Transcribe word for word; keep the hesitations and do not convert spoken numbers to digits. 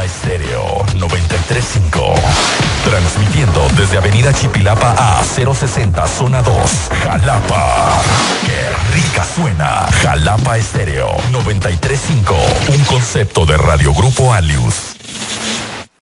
Jalapa Estéreo noventa y tres punto cinco. Transmitiendo desde Avenida Chipilapa a cero sesenta Zona dos, Jalapa. ¡Qué rica suena! Jalapa Estéreo noventa y tres punto cinco. Un concepto de Radio Grupo Alius.